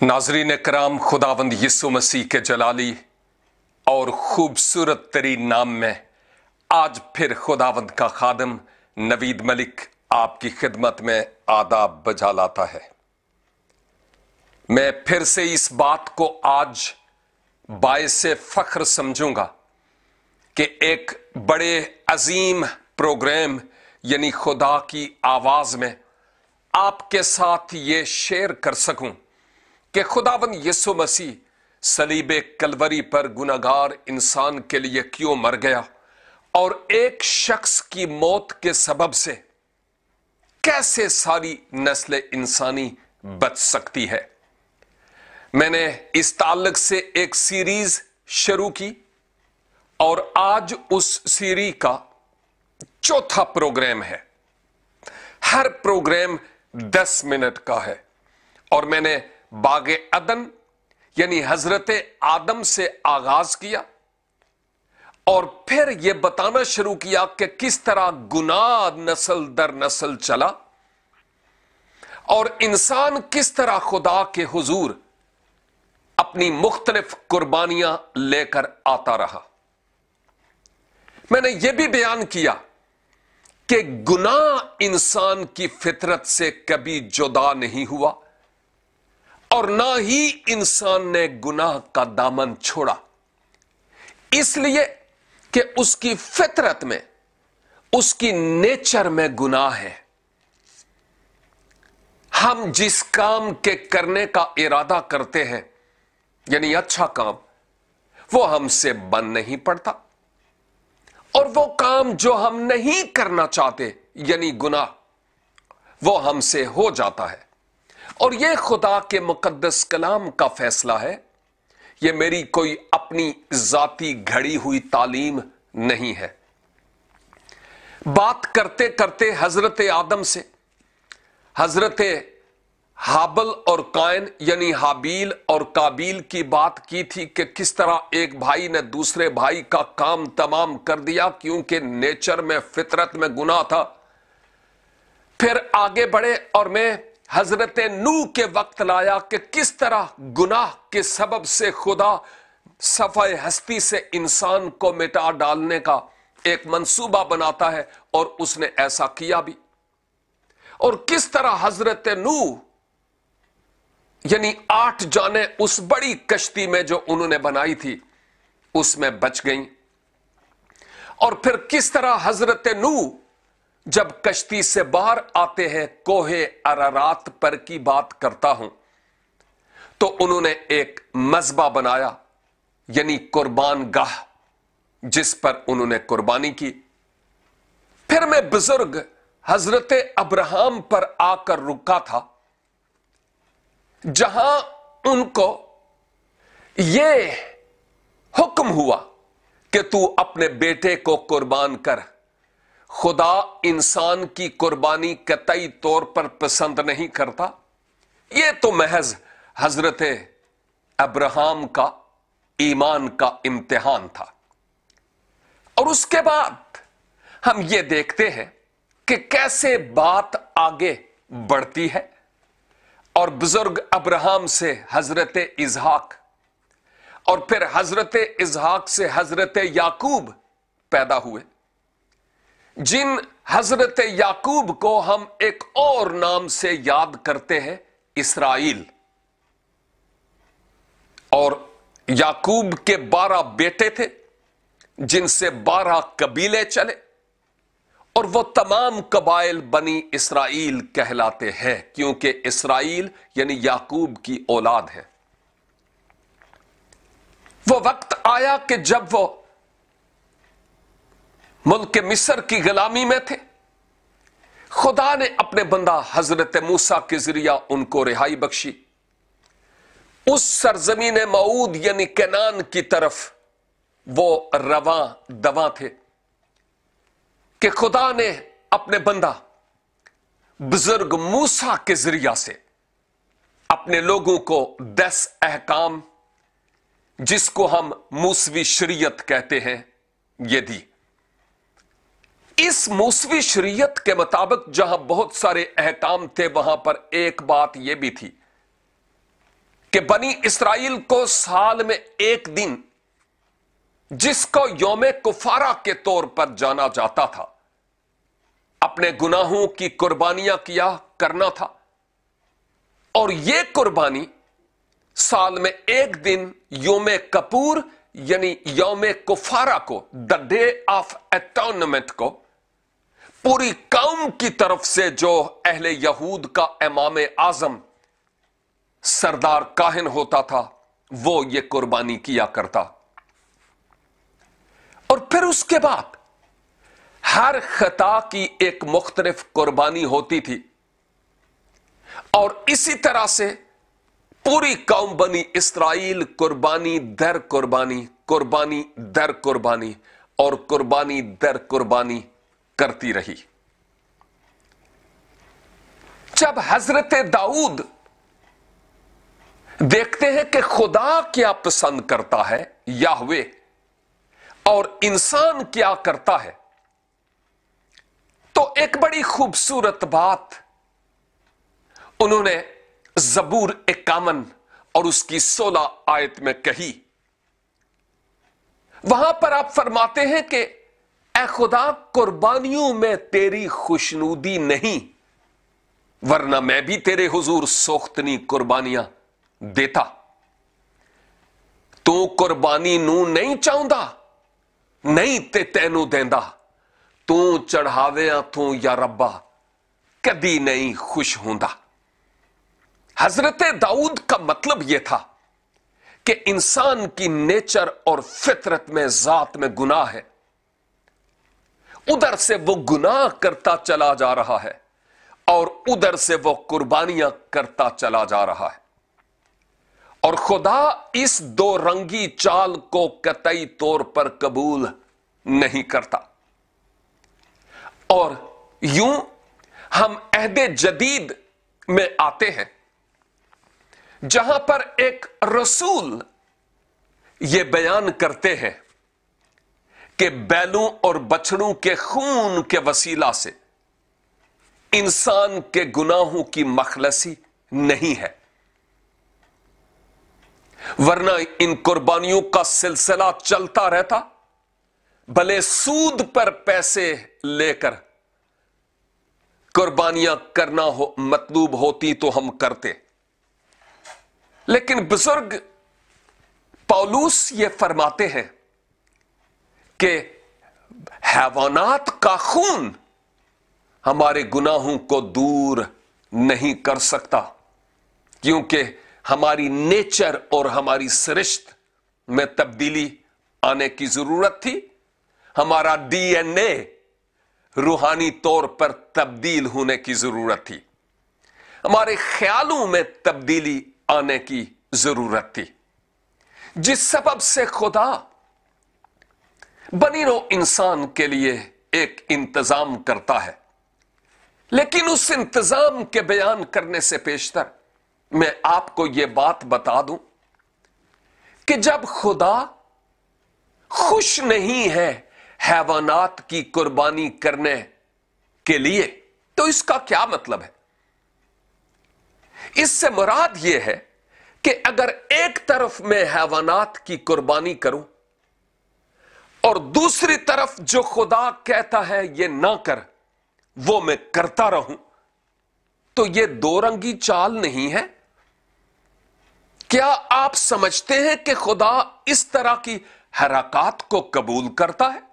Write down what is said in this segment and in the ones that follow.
नाजरीन कराम, खुदावंद यीशु मसीह के जलाली और खूबसूरत तरीन नाम में आज फिर खुदावंद का खादम नवीद मलिक आपकी खिदमत में आदाब बजा लाता है। मैं फिर से इस बात को आज बायसे फख्र समझूंगा कि एक बड़े अजीम प्रोग्राम यानी खुदा की आवाज में आपके साथ ये शेयर कर सकूं कि खुदावंद यीशु मसीह सलीबे कलवरी पर गुनाहगार इंसान के लिए क्यों मर गया और एक शख्स की मौत के सबब से कैसे सारी नस्ल इंसानी बच सकती है। मैंने इस ताल्लुक से एक सीरीज शुरू की और आज उस सीरीज का चौथा प्रोग्राम है। हर प्रोग्राम 10 मिनट का है और मैंने बागे अदन यानी हजरत आदम से आगाज किया और फिर यह बताना शुरू किया कि किस तरह गुनाह नस्ल दर नस्ल चला और इंसान किस तरह खुदा के हुजूर अपनी मुख्तलिफ कुर्बानियां लेकर आता रहा। मैंने यह भी बयान किया कि गुनाह इंसान की फितरत से कभी जुदा नहीं हुआ और ना ही इंसान ने गुनाह का दामन छोड़ा, इसलिए कि उसकी फितरत में, उसकी नेचर में गुनाह है। हम जिस काम के करने का इरादा करते हैं यानी अच्छा काम, वो हमसे बन नहीं पड़ता और वो काम जो हम नहीं करना चाहते यानी गुनाह, वो हमसे हो जाता है। और यह खुदा के मुकद्दस कलाम का फैसला है, यह मेरी कोई अपनी जाती घड़ी हुई तालीम नहीं है। बात करते करते हजरत आदम से हजरत हाबल और कायन यानी हाबील और काबील की बात की थी कि किस तरह एक भाई ने दूसरे भाई का काम तमाम कर दिया क्योंकि नेचर में, फितरत में गुनाह था। फिर आगे बढ़े और मैं हजरत नूह के वक्त लाया कि किस तरह गुनाह के सबब से खुदा सफाए हस्ती से इंसान को मिटा डालने का एक मंसूबा बनाता है और उसने ऐसा किया भी। और किस तरह हजरत नूह यानी 8 जाने उस बड़ी कश्ती में जो उन्होंने बनाई थी उसमें बच गईं। और फिर किस तरह हजरत नूह जब कश्ती से बाहर आते हैं, कोहे अरारात पर की बात करता हूं, तो उन्होंने एक मज़बा बनाया यानी कुर्बान गाह जिस पर उन्होंने कुर्बानी की। फिर मैं बुजुर्ग हजरत अब्राहम पर आकर रुका था जहां उनको यह हुक्म हुआ कि तू अपने बेटे को कुर्बान कर। खुदा इंसान की कुर्बानी कतई तौर पर पसंद नहीं करता। यह तो महज हजरत अब्राहम का ईमान का इम्तिहान था। और उसके बाद हम यह देखते हैं कि कैसे बात आगे बढ़ती है और बुजुर्ग अब्राहम से हजरत इजहाक और फिर हजरत इजहाक से हजरत याकूब पैदा हुए, जिन हजरत याकूब को हम एक और नाम से याद करते हैं, इसराइल। और याकूब के 12 बेटे थे जिनसे 12 कबीले चले और वो तमाम कबाइल बनी इसराइल कहलाते हैं क्योंकि इसराइल यानी याकूब की औलाद है। वो वक्त आया कि जब वो मुल्क मिस्र की गुलामी में थे, खुदा ने अपने बंदा हजरत मूसा के जरिया उनको रिहाई बख्शी। उस सरजमीन मऊद यानी कनान की तरफ वो रवा दवा थे कि खुदा ने अपने बंदा बुजुर्ग मूसा के जरिया से अपने लोगों को 10 अहकाम जिसको हम मूसवी शरीयत कहते हैं ये दी। इस मूसवी शरीयत के मुताबिक जहां बहुत सारे अहकाम थे, वहां पर एक बात यह भी थी कि बनी इस्राइल को साल में एक दिन, जिसको यौम कुफारा के तौर पर जाना जाता था, अपने गुनाहों की कुर्बानियां किया करना था। और यह कुर्बानी साल में एक दिन यौम कपूर यानी यौम कुफारा को, द डे ऑफ एटोनमेंट को, पूरी कौम की तरफ से जो अहले यहूद का इमाम आजम सरदार काहिन होता था, वो ये कुर्बानी किया करता। और फिर उसके बाद हर खता की एक मुख्तलिफ कुर्बानी होती थी। और इसी तरह से पूरी कौम बनी इस्राइल कुर्बानी दर कुर्बानी, कुर्बानी दर कुर्बानी और कुर्बानी दर कुर्बानी करती रही। जब हजरत दाऊद देखते हैं कि खुदा क्या पसंद करता है, याहवे, और इंसान क्या करता है, तो एक बड़ी खूबसूरत बात उन्होंने ज़बूर 51 और उसकी 16 आयत में कही। वहां पर आप फरमाते हैं कि ऐ खुदा, कुर्बानियों में तेरी खुशनुदी नहीं, वरना मैं भी तेरे हुजूर सोख्तनी कुर्बानियां देता। तू कुर्बानी नू नहीं चाहता, नहीं ते तैनू देंदा, तू चढ़ाविया तू या रब्बा कदी नहीं खुश होंदा। हजरत दाऊद का मतलब यह था कि इंसान की नेचर और फितरत में, जात में गुनाह है। उधर से वो गुनाह करता चला जा रहा है और उधर से वो कुर्बानियां करता चला जा रहा है। और खुदा इस दो रंगी चाल को कतई तौर पर कबूल नहीं करता। और यूं हम अहदे जदीद में आते हैं, जहां पर एक रसूल यह बयान करते हैं कि बैलों और बछड़ों के खून के वसीला से इंसान के गुनाहों की मखलसी नहीं है, वरना इन कुर्बानियों का सिलसिला चलता रहता। भले सूद पर पैसे लेकर कुर्बानियां करना हो मतलूब होती तो हम करते, लेकिन बुजुर्ग पौलुस ये फरमाते हैं कि हैवानात का खून हमारे गुनाहों को दूर नहीं कर सकता, क्योंकि हमारी नेचर और हमारी सरिश्त में तब्दीली आने की जरूरत थी। हमारा डीएनए रूहानी तौर पर तब्दील होने की जरूरत थी, हमारे ख्यालों में तब्दीली आने की जरूरत थी, जिस सबब से खुदा बनी रो इंसान के लिए एक इंतजाम करता है। लेकिन उस इंतजाम के बयान करने से पेशतर मैं आपको यह बात बता दूं कि जब खुदा खुश नहीं है हैवानात की कुर्बानी करने के लिए, तो इसका क्या मतलब है? इससे मुराद यह है कि अगर एक तरफ मैं हैवानात की कुर्बानी करूं और दूसरी तरफ जो खुदा कहता है यह ना कर, वो मैं करता रहूं, तो यह दो रंगी चाल नहीं है। क्या आप समझते हैं कि खुदा इस तरह की हरकत को कबूल करता है?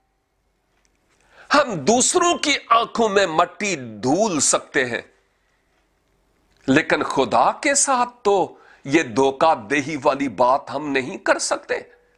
हम दूसरों की आंखों में मट्टी धूल सकते हैं, लेकिन खुदा के साथ तो यह धोखाधड़ी वाली बात हम नहीं कर सकते।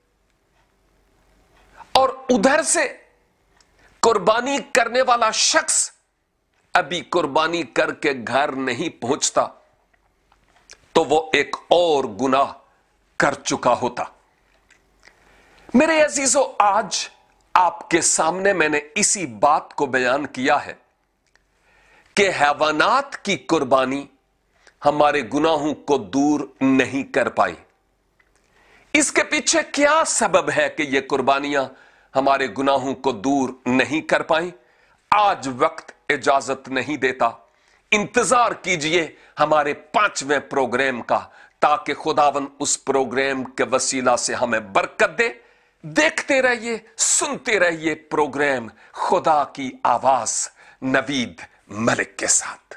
और उधर से कुर्बानी करने वाला शख्स अभी कुर्बानी करके घर नहीं पहुंचता, तो वो एक और गुनाह कर चुका होता। मेरे अजीजों, आज आपके सामने मैंने इसी बात को बयान किया है कि हैवानात की कुर्बानी हमारे गुनाहों को दूर नहीं कर पाई। इसके पीछे क्या सबब है कि ये कुर्बानियां हमारे गुनाहों को दूर नहीं कर पाई? आज वक्त इजाजत नहीं देता। इंतजार कीजिए हमारे 5वें प्रोग्राम का, ताकि खुदावन उस प्रोग्राम के वसीला से हमें बरकत दे। देखते रहिए, सुनते रहिए प्रोग्राम खुदा की आवाज नवीद मलिक के साथ।